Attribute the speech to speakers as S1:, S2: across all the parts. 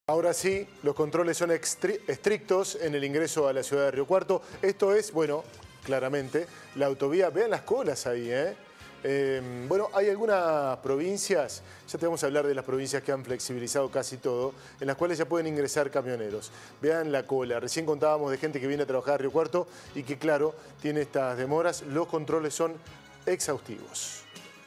S1: Ahora sí, los controles son estrictos en el ingreso a la ciudad de Río Cuarto. Esto es, bueno, claramente, la autovía. Vean las colas ahí, ¿eh? Bueno, hay algunas provincias, ya te vamos a hablar de las provincias que han flexibilizado casi todo, en las cuales ya pueden ingresar camioneros. Vean la cola. Recién contábamos de gente que viene a trabajar a Río Cuarto y que, claro, tiene estas demoras. Los controles son exhaustivos.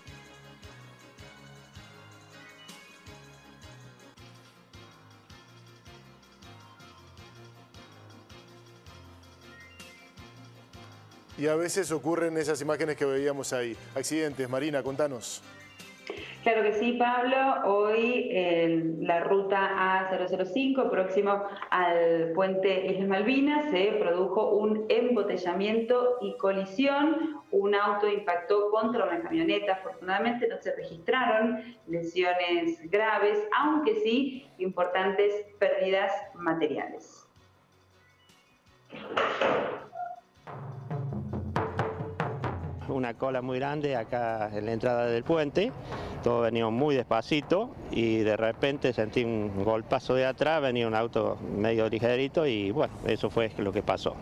S1: Y a veces ocurren esas imágenes que veíamos ahí. Accidentes. Marina, contanos.
S2: Claro que sí, Pablo. Hoy en la ruta A005, próximo al puente Islas Malvinas, se produjo un embotellamiento y colisión. Un auto impactó contra una camioneta. Afortunadamente no se registraron lesiones graves, aunque sí importantes pérdidas materiales.
S3: Una cola muy grande acá en la entrada del puente, todos veníamos muy despacito y de repente sentí un golpazo de atrás, venía un auto medio ligerito y bueno, eso fue lo que pasó.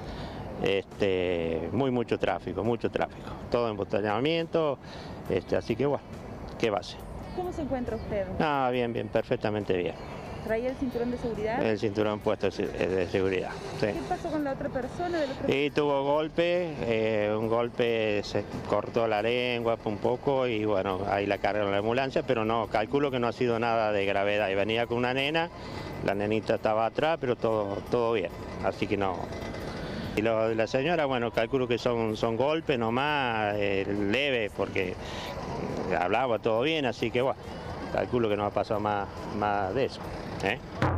S3: Mucho tráfico, todo embotellamiento, así que bueno, ¿qué va a ser?
S4: ¿Cómo se encuentra usted?
S3: Ah, bien, perfectamente bien.
S4: ¿Traía el cinturón de seguridad?
S3: El cinturón puesto de seguridad, sí.
S4: ¿Qué pasó con la otra persona?
S3: Y tuvo golpe, un golpe se cortó la lengua un poco y bueno, ahí la cargaron en la ambulancia, pero no, calculo que no ha sido nada de gravedad. Y venía con una nena, la nenita estaba atrás, pero todo bien, así que no. Y lo de la señora, bueno, calculo que son golpes nomás, leves, porque hablaba todo bien, así que bueno, calculo que no ha pasado más de eso.